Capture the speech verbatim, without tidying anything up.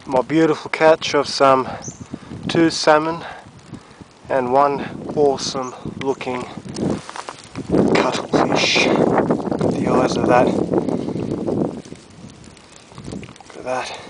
my beautiful catch of some two salmon and one awesome looking cuttlefish. Look at the eyes of that. Look at that.